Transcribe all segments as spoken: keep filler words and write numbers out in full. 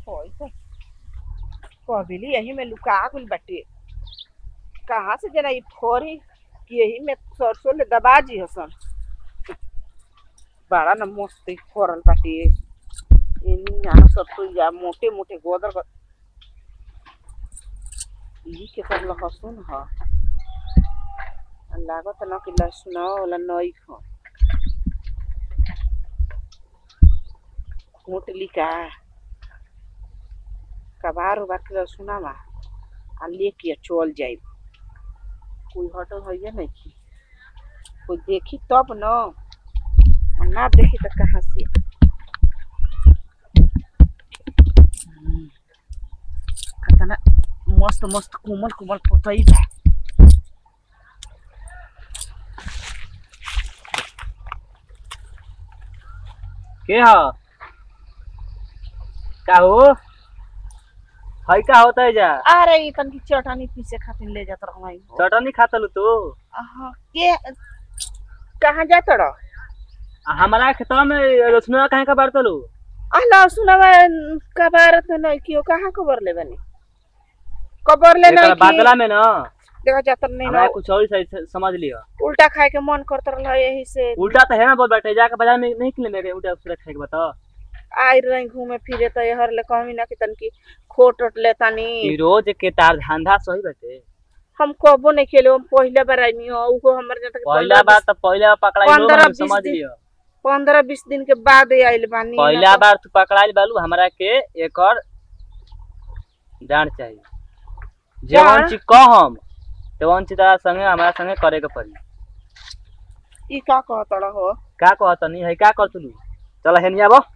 होई तो कबिली यही में लुका गुल बटे कहाँ से जना ई फोरी कि यही में सरसों ले दबा जी हसन बड़ा न मस्त फोरल बाटे इनी जाना सरसों या मोटे मोटे गोदर कर ई के कर लहसुन ह लागत न कि लहसुन वाला नई ख मोटली का कबार उबार के लहसुना मा आ लेके चल जाए कोई हटल है नहीं की कोई देखी तब न ना देखी तो कहाँ से कितना मस्त मस्त कोमल कोमल पोतई बा के ह का हो हई का होता है जा अरे ई तन की चटनी पीसे खातिर ले जात रहू आई चटनी खातलू तू हां के कहाँ जात रह हमारा खेतवा में लहसुन काहे का बारतलू आ लहसुनवा कबारत नहीं कियो कहाँ खबर ले बनी खबर ले नहीं बादला में ना देखा जातर नहीं ना कुछ और सही समझ लियो उल्टा खाए के मन करत रहल यही से उल्टा तो है ना बहुत बैठे जाके बाजार में नहीं किले मेरे उल्टा उल्टा खाए के बता आई रही घूमे फिरे तो हर ले कहमी ना कि तन की खोट उठ ले तनी रोज के तार धंधा सही बैठे हम कबो नहीं खेले हम पहले बार आईनी हो उको हमर जत पहला बार तो पहला पकड़ाई लो हम समझ लियो पंद्रह बीस दिन के बाद आइल बानी पहला बार तू पकड़ाइल बालू हमरा के एक और जान चाहिए जवन चीज कहम तवन चीज तारा संगे हमरा संगे करे के पड़ी ई का कहतड़ हो का कहतनी है का करतलू चल हेनिया बो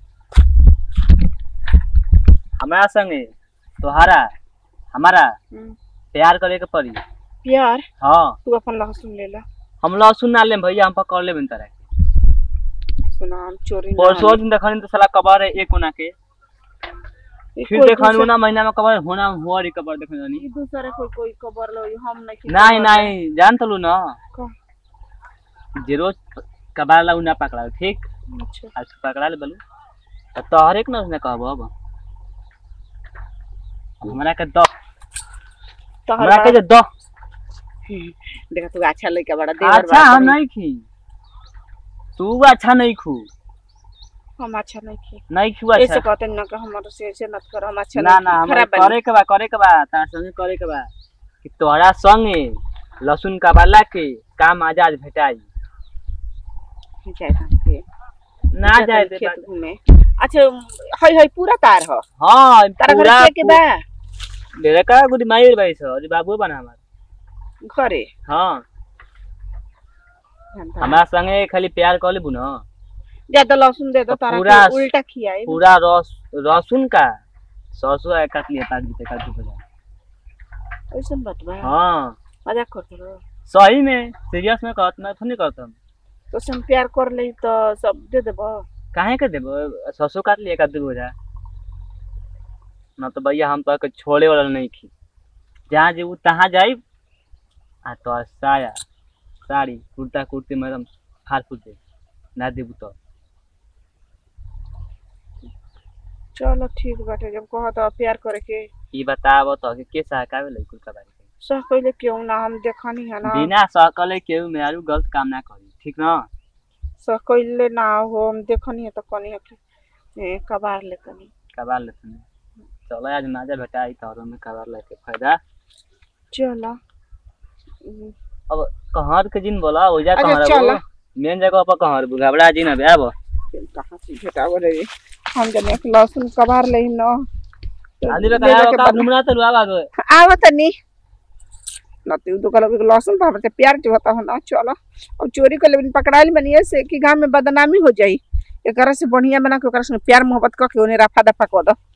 हमरा संगे तोहारा हमारा प्यार करे के पड़ी प्यार हां तू अपन लहसुन ले ला हम लहसुन ना लेम भैया हम पकड़ लेबन तरह सुना हम चोरी परसों दिन देखनी तो साला कबर है एक कोना के फिर देखनी ना महीना में कबर होना हुआ रे कबर देखनी दूसरे कोई कोई कबर लो हम नहीं नहीं नहीं जान तलू ना जे रोज कबर ला ना पकड़ा ठीक अच्छा आज पकड़ा ले बोलू तो हर एक ना उसने कहबो अब हमरा के दो हमरा के दो देखा तू अच्छा लइका बड़ा देवर अच्छा हम नहीं खी तू अच्छा नहीं खू हम अच्छा नहीं खी नहीं खू अच्छा ऐसे कहते ना कि हमारे से ऐसे मत कर हम अच्छा ना ना हम करे के बा करे के बा तार संगे करे के बा कि तोरा संगे लहसुन का बाला के काम आजाद भेटाई जाए के ना जाए दे खेत घूमे अच्छा हई हई पूरा तार हो हां पूरा के बा मेरे का गुडी माई भाई छ अरे बाबू बना हमार घरे हां हमरा संगे खाली प्यार कर लेबू ना ज्यादा लहसुन दे दो तारा उल्टा खियाई पूरा रस लहसुन का सरसों है काट लिया तार जीते काट दे ऐसा बात बा हां मजाक करत रहो सही में सीरियस में कहत ना थोड़ी करत हम तो सम प्यार कर ले तो सब दे देबो काहे के देबो सरसों काट लिया काट दे जा ना तो भैया हम तो छोड़े वाला नहीं थी जहाँ जेबू तहाँ जाई आ तो साया साड़ी कुर्ता कुर्ती मैडम फाड़ फूट दे ना देबू तो चलो ठीक बाटे जब कहा तो प्यार करे के ई बताबो तो कि के सहकावे ले कुल का बारे के सह कहले क्यों ना हम देखनी है ना बिना सहकले केहू मेरू गलत काम ना करी ठीक ना सह कहले ना हो हम देखनी है तो कनी है कि ए कबार ले कनी कबार ले तने चलो आज नाजा बेटाई तोरो में कबार लेके फायदा चलो अब कहर के दिन बोला हो जा कहर मेन जगह पर कहर बुघाबड़ा जी ना बेब कहां से भेटाव रे हम जने लहसुन कबार ले न आदि रे कहा का घुमना तो आवा आवत नी न तू तो कल लहसुन पावर से प्यार जो होता है ना चलो और चोरी कर ले पकड़ाइल बनिए से कि गांव में बदनामी हो जाई एकरा से बढ़िया बना के ओकरा से प्यार मोहब्बत क के ओने रफा दफा क दो।